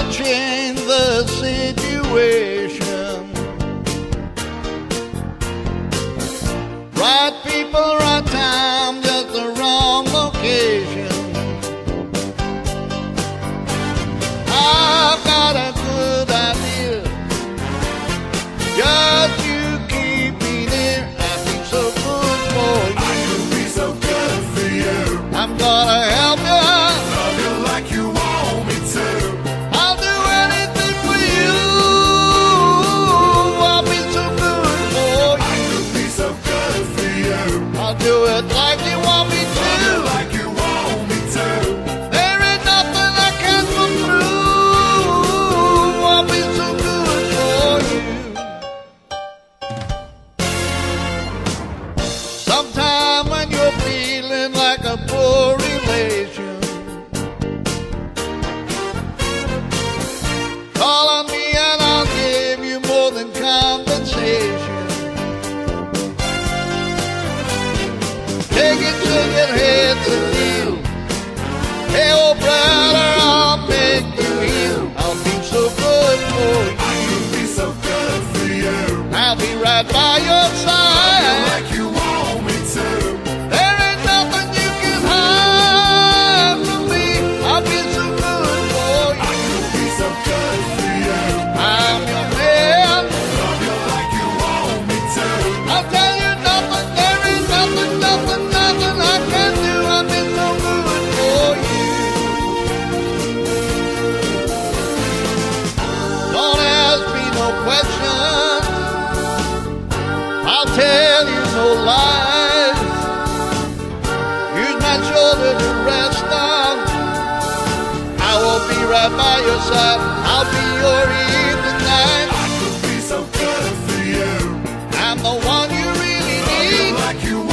I'll change the situation. Right people, right time, just the wrong location. I've got a good idea. Just you keep me near. I'll be so good for you. I could be so good for you. I'm gonna help you. Love you like you want me to. I'll do anything for you. I'll be so good for I you. could be so good for you. I'll do it like you want me Love you to. like you want me to. There ain't nothing I can't come through. I'll be so good for you. Sometime when you're feeling like a poor relation, call on me and I'll give you more than compensation. Take it till your head's a deal. Hey, old brother, I'll make you heal. I'll be so good for you. I could be so good for you. I'll be right by your Love you side. like you want me to. There ain't nothing you can hide from me. I'll be so good for I you. could be so good for you. I'm your man. Love you like you want me to. I'll tell you nothing. There ain't nothing, nothing, nothing I can do. I've been so good for you. Don't ask me no questions. I'll tell you no lies. Use my shoulder to rest on. I will be right by your side. I'll be your evening night. I could be so good for you. I'm the one you really Love you need. like you